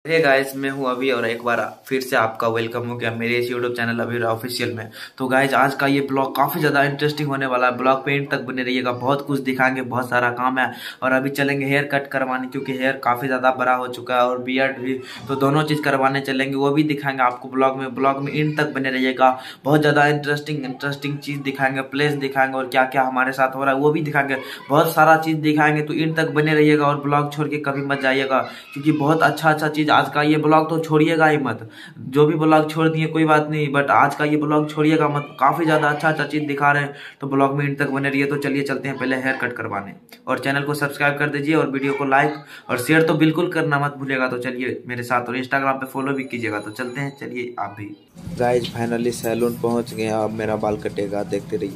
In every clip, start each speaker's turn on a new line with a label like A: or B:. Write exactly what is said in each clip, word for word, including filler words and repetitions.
A: Hey guys, मैं हूं अभी और एक बार फिर से आपका वेलकम हो गया मेरे इस यूट्यूब चैनल अभी ऑफिशियल में। तो गाइस आज का ये ब्लॉग काफी ज्यादा इंटरेस्टिंग होने वाला है। ब्लॉग पे एंड तक बने रहिएगा, बहुत कुछ दिखाएंगे, बहुत सारा काम है। और अभी चलेंगे हेयर कट करवाने क्योंकि हेयर काफी ज्यादा बड़ा हो चुका है और बियर्ड भी, तो दोनों चीज करवाने चलेंगे, वो भी दिखाएंगे आपको ब्लॉग में। ब्लॉग में एंड तक बने रहिएगा, बहुत ज्यादा इंटरेस्टिंग इंटरेस्टिंग चीज दिखाएंगे, प्लेस दिखाएंगे और क्या क्या हमारे साथ हो रहा है वो भी दिखाएंगे, बहुत सारा चीज दिखाएंगे। तो एंड तक बने रहिएगा और ब्लॉग छोड़ के कभी मत जाइएगा क्योंकि बहुत अच्छा अच्छा चीज आज का ये ब्लॉग तो छोड़िएगा ही मत। जो भी ब्लॉग छोड़ दिए कोई बात नहीं, बट आज का ये ब्लॉग छोड़िएगा मत, काफी ज्यादा अच्छा अच्छा चीज दिखा रहे हैं। तो ब्लॉग में इन तक बने रहिए। तो चलिए चलते हैं पहले हेयर कट करवाने, और चैनल को सब्सक्राइब कर दीजिए और वीडियो को लाइक और शेयर तो बिल्कुल करना मत भूलिएगा। तो चलिए मेरे साथ, और इंस्टाग्राम पे फॉलो भी कीजिएगा। तो चलते हैं, चलिए आप भी।
B: गाइस फाइनली सैलून पहुंच गए, अब मेरा बाल कटेगा, देखते रहिए।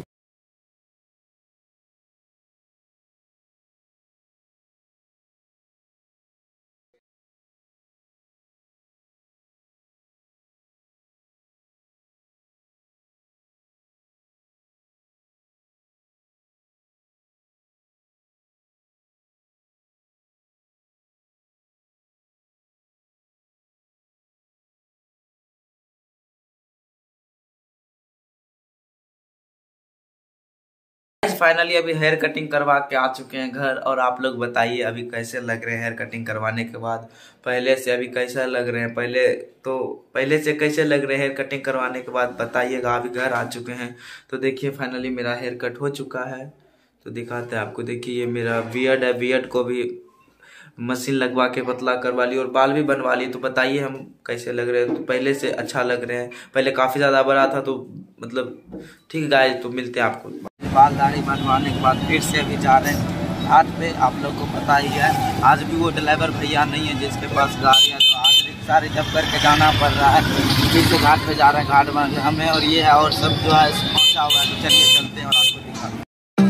A: फाइनली अभी हेयर कटिंग करवा के आ चुके हैं घर, और आप लोग बताइए अभी कैसे लग रहे हैं हेयर कटिंग करवाने के बाद। पहले से अभी कैसा लग रहे हैं, पहले तो पहले से कैसे लग रहे हैं हेयर कटिंग करवाने के बाद बताइएगा। अभी घर आ चुके हैं तो देखिए फाइनली मेरा हेयर कट हो चुका है। तो दिखाते हैं आपको, देखिए ये मेरा बियर्ड है, बियर्ड को भी मशीन लगवा के पतला करवा ली और बाल भी बनवा ली। तो बताइए हम कैसे लग रहे हैं। तो पहले से अच्छा लग रहे हैं, पहले काफ़ी ज़्यादा बड़ा था तो मतलब ठीक गाइस। तो मिलते हैं आपको। बाल दाढ़ी बनवाने के बाद फिर से अभी जा रहे हैं घाट पे। आप लोग को पता ही है आज भी वो ड्राइवर भैया नहीं है जिसके पास गाड़ी है, तो आज रिक्शा रिजर्व करके जाना पड़ रहा है। फिर से घाट पे जा रहे हैं, घाट बन हमें और ये है और सब जो है पहुँचा हुआ है। तो चलिए चलते हैं और आपको दिखाते हैं।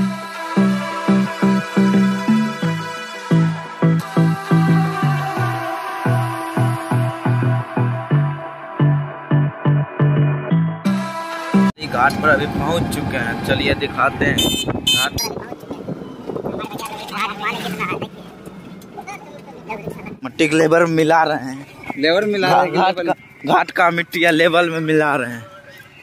A: घाट पर अभी पहुंच चुके हैं, चलिए दिखाते हैं घाट। मिट्टी के लेबर मिला रहे हैं, लेबर मिला रहे हैं, घाट का घाट का मिट्टी लेवल में मिला रहे हैं।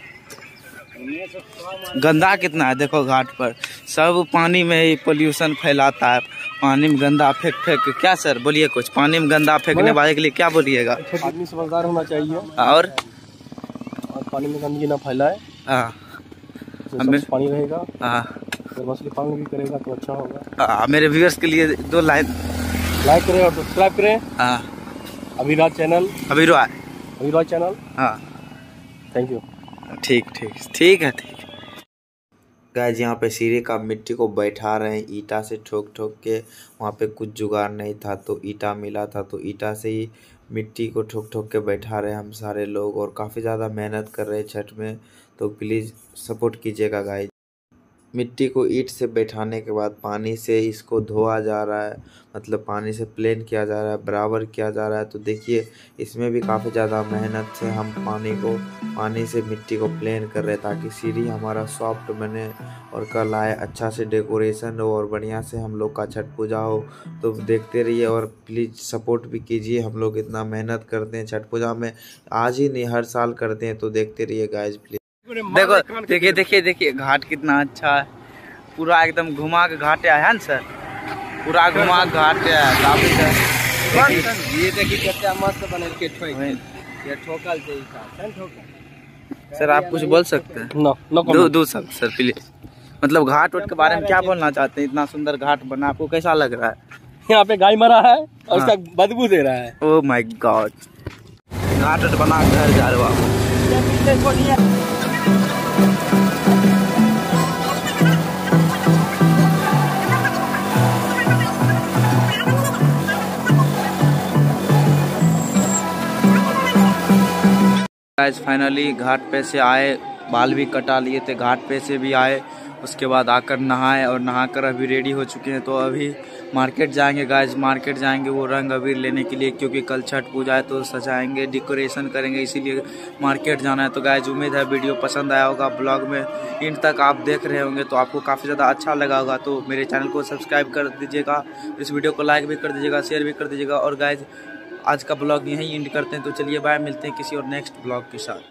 A: गंदा कितना है देखो, घाट पर सब पानी में ही पोल्यूशन फैलाता है, पानी में गंदा फेंक फेंक। क्या सर बोलिए कुछ, पानी में गंदा फेंकने वाले के लिए क्या बोलिएगा?
C: आदमी समझदार होना चाहिए
A: और,
C: और पानी में गंदगी ना फैलाए।
A: हाँ
C: पानी रहेगा,
A: हाँ
C: मछली पालन भी करेगा तो अच्छा होगा।
A: हाँ मेरे व्यूअर्स के लिए दो लाइन
C: लाइक करें और सब्सक्राइब करें।
A: हाँ
C: अभिराज चैनल,
A: अभिराज
C: अभिराज चैनल।
A: हाँ
C: थैंक यू।
A: ठीक ठीक ठीक है, ठीक।
B: गाइस यहाँ पे सीढ़ी का मिट्टी को बैठा रहे हैं ईटा से ठोक ठोक के। वहाँ पे कुछ जुगाड़ नहीं था तो ईटा मिला था, तो ईटा से ही मिट्टी को ठोक ठोक के बैठा रहे हैं हम सारे लोग, और काफ़ी ज़्यादा मेहनत कर रहे हैं छठ में। तो प्लीज़ सपोर्ट कीजिएगा गाइस। मिट्टी को ईंट से बैठाने के बाद पानी से इसको धोआ जा रहा है, मतलब पानी से प्लेन किया जा रहा है, बराबर किया जा रहा है। तो देखिए इसमें भी काफ़ी ज़्यादा मेहनत से हम पानी को पानी से मिट्टी को प्लेन कर रहे हैं ताकि सीढ़ी हमारा सॉफ्ट बने और कल आए अच्छा से डेकोरेशन हो और बढ़िया से हम लोग का छठ पूजा हो। तो देखते रहिए और प्लीज़ सपोर्ट भी कीजिए। हम लोग इतना मेहनत करते हैं छठ पूजा में, आज ही नहीं हर साल करते हैं। तो देखते रहिए गाइज प्लीज़।
A: देखो देखिए देखिए देखिए घाट कितना अच्छा है, पूरा एकदम घुमा के घाट है ना सर, पूरा घुमा के घाट है काफी सर।
C: ये देखिए कितना मस्त बन के ये ठोकल से
A: सर आप कुछ बोल सकते हैं?
C: नो नो
A: दो दो सब सर प्लीज, मतलब घाट वोट के बारे में क्या बोलना चाहते हैं? इतना सुंदर घाट बना, आपको कैसा लग रहा है?
C: यहाँ पे गाय मरा है और
A: हाँ।
C: उसका बदबू दे रहा है।
A: ओह माय गॉड, घाट वोट बना के घर जा रहे हो आप। फाइनली घाट पे से आए, बाल भी कटा लिए थे, घाट पे से भी आए, उसके बाद आकर नहाए और नहाकर अभी रेडी हो चुके हैं। तो अभी मार्केट जाएंगे गाइस, मार्केट जाएंगे वो रंग अबीर लेने के लिए, क्योंकि कल छठ पूजा है तो सजाएंगे, डेकोरेशन करेंगे, इसीलिए मार्केट जाना है। तो गाइस उम्मीद है वीडियो पसंद आया होगा, ब्लॉग में इन तक आप देख रहे होंगे तो आपको काफ़ी ज़्यादा अच्छा लगा होगा। तो मेरे चैनल को सब्सक्राइब कर दीजिएगा, इस वीडियो को लाइक भी कर दीजिएगा, शेयर भी कर दीजिएगा। और गाइस आज का ब्लॉग यहीं एंड करते हैं। तो चलिए बाय, मिलते हैं किसी और नेक्स्ट ब्लॉग के साथ।